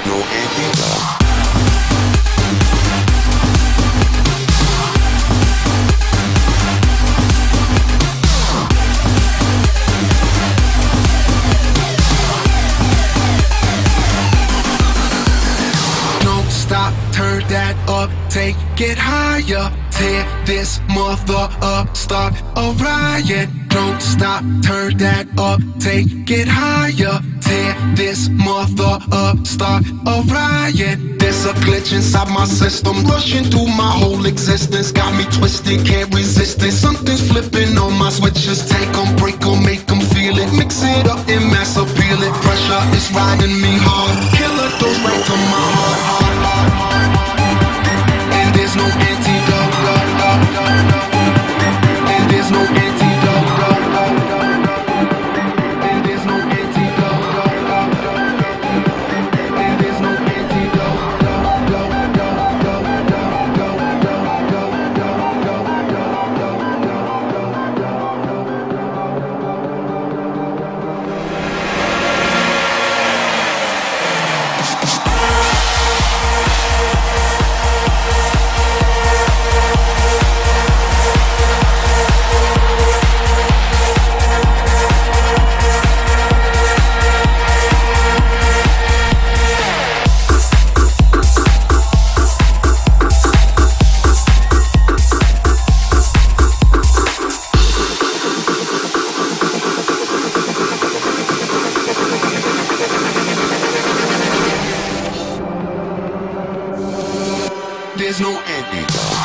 no antidote. Don't stop, turn that up, take it higher. Tear this mother up, start a riot. Don't stop, turn that up, take it higher. Tear this mother up, start a riot. There's a glitch inside my system, rushing through my whole existence. Got me twisted, can't resist it. Something's flipping on my switches. Take 'em, break 'em, make 'em feel it. Mix it up and mass appeal it. Pressure is riding me hard. Killer goes right to my heart, heart, heart, heart, heart. And there's no antidote. And there's no antidote. And there's no antidote. And there's no There's no antidote.